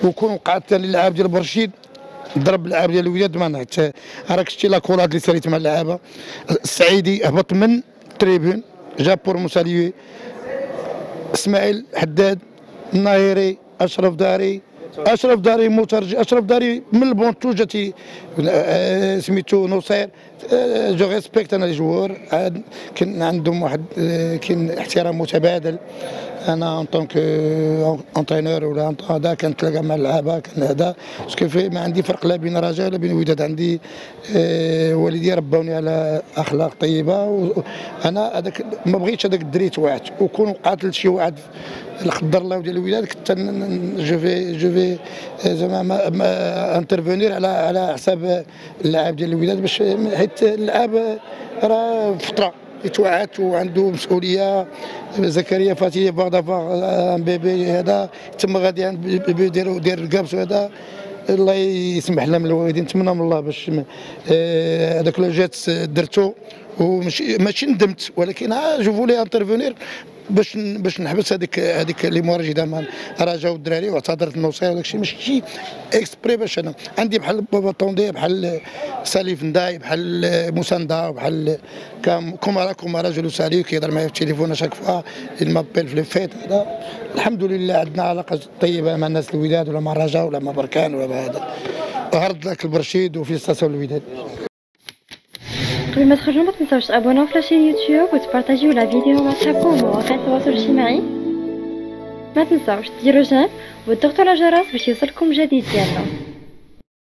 وكون وقعت ثاني اللعاب ديال برشيد ضرب اللعاب ديال الوداد ما نعت. راك شتي لاكولات اللي ساليت مع اللعابه. السعيدي هبط من تريبون جاب بور موساليوي اسماعيل حداد النايري اشرف داري مترجي اشرف داري من البونتو جاتي سميتو نصير. جو ريسبكت انا الجوار كان عندهم واحد كاين احترام متبادل. انا ان طونك انترينور ولا هذا كنتلاقى مع اللعابه كان هذا باسكو ما عندي فرق لا بين رجاء ولا بين وداد. عندي والدي ربوني على اخلاق طيبه وانا هذاك ما بغيتش هذاك الدري توعت وكون وقعت لشي واحد لا قدر الله ديال الوداد كنت جو في زعما انترفونير على حساب اللاعب ديال الوداد باش حيت اللاعب راه فتره يتوعت وعنده مسؤوليه. زكريا فاتي فاغ بيبي هذا تما غادي بيبي دير الكابس هذا الله يسمح لنا من الوالدين. نتمنى من الله باش هذاك لو جات درتو وماشي ندمت ولكن جو فولي انترفونير باش نحبس هذيك لي مواجهه مع رجاء والدراري واعتذرت النصير وداك الشيء ماشي اكسبري باش انا عندي بحال بابا طوندي بحال ساليف نداي بحال مساندا بحال كومارا جلو سالي كيهضر معايا في التليفون اشاك فوا المابيل في لي فيت هذا. الحمد لله عندنا علاقه طيبه مع الناس الوداد ولا مع الرجاء ولا مع بركان ولا مع هذا. وهرد لك البرشيد وفي ستاسيون الوداد. قبل ما تخرجوا ما تنساوش تابوناو في لاشين يوتيوب وتبارطاجيو لا فيديو مع صحابكم ومواقع التواصل الاجتماعي. ما تنساوش ديروا جيم وتضغطوا على الجرس باش يوصلكم جديد ديالنا.